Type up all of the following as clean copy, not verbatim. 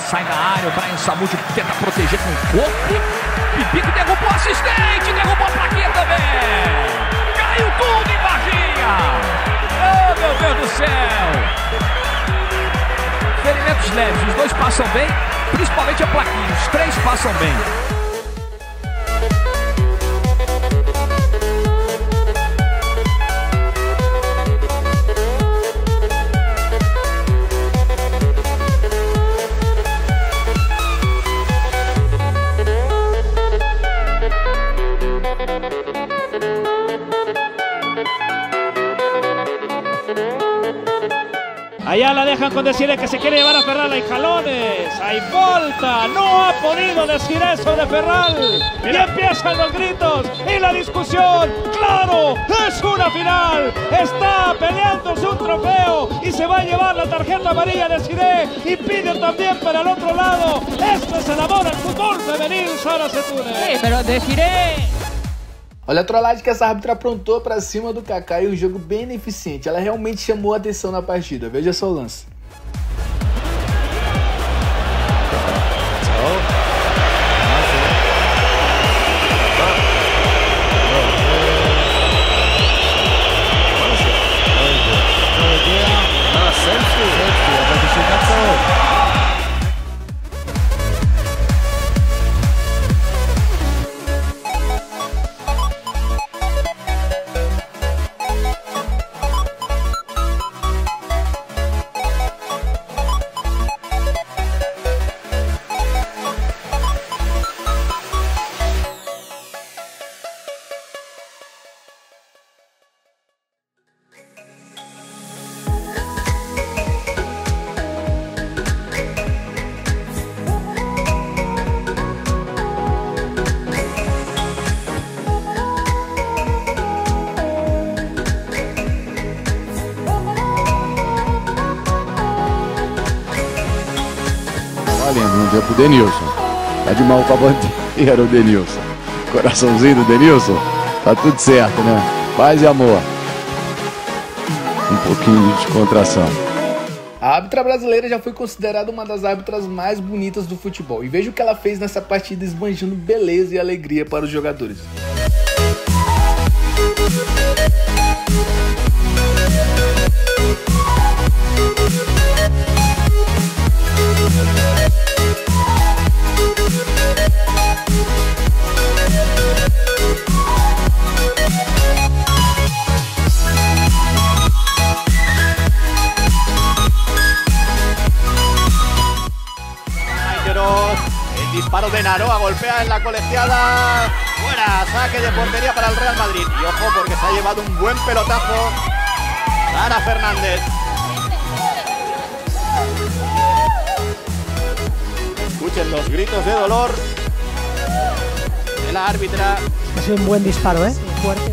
sai da área, o Brian Samudio tenta proteger com o corpo. Pipico derrubou o assistente, derrubou a plaquinha também. Caiu tudo em Varginha. Oh, meu Deus do céu. Ferimentos leves, os dois passam bem, principalmente a plaquinha, os três passam bem. Allá la dejan con Desiré, que se quiere llevar a Ferral. Hay jalones, hay falta. No ha podido decir eso de Ferral. Y empiezan los gritos y la discusión. ¡Claro! ¡Es una final! Está peleándose un trofeo y se va a llevar la tarjeta amarilla de Desiré. Y piden también para el otro lado. Esto es el amor al fútbol femenil, Sara Setúnez. Sí, pero Desiré... Olha a trollagem que essa árbitra aprontou pra cima do Kaká e um jogo bem ineficiente. Ela realmente chamou a atenção na partida. Veja só o lance. Valendo, um dia pro Denilson. Tá de mal com a bandeira o Denilson. Coraçãozinho do Denilson. Tá tudo certo, né? Paz e amor. Um pouquinho de descontração. A árbitra brasileira já foi considerada uma das árbitras mais bonitas do futebol. E veja o que ela fez nessa partida, esbanjando beleza e alegria para os jogadores. El disparo de Naroa golpea en la colegiada. Fuera, saque de portería para el Real Madrid. Y ojo porque se ha llevado un buen pelotazo Sara Fernández. Escuchen los gritos de dolor de la árbitra. Ha sido un buen disparo, ¿eh? Fuerte.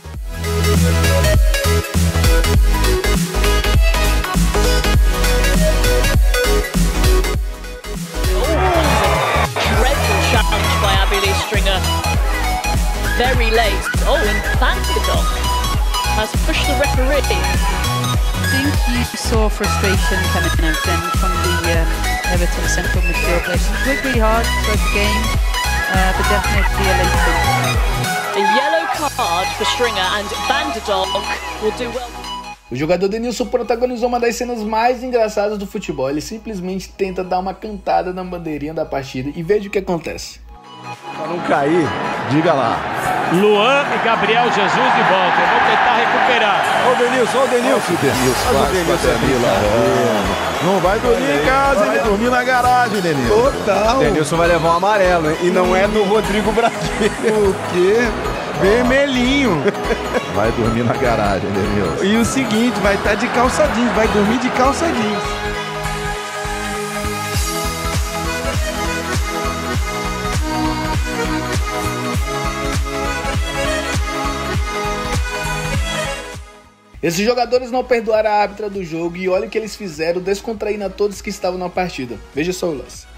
Challenge by Abilene Stringer. Very late. Oh, and Bandidog has pushed the referee. I think you saw frustration coming out then from the Everton central midfield players. It's worked really hard throughout the game, but definitely a late one. A yellow card for Stringer and Bandidog will do well. O jogador Denilson protagonizou uma das cenas mais engraçadas do futebol. Ele simplesmente tenta dar uma cantada na bandeirinha da partida e veja o que acontece. Pra não cair, diga lá. Luan e Gabriel Jesus de volta. Eu vou tentar recuperar. Ô Denilson, ô Denilson. Faz o Denilson. Não vai dormir em casa, ele vai dormir na garagem, Denilson. Total. Denilson vai levar um amarelo, hein? E não é no Rodrigo Brasil. O quê? Vermelhinho. Vai dormir na garagem, Denilson. E o seguinte, vai estar de calça jeans, vai dormir de calça jeans. Esses jogadores não perdoaram a árbitra do jogo e olha o que eles fizeram, descontraindo a todos que estavam na partida. Veja só o lance.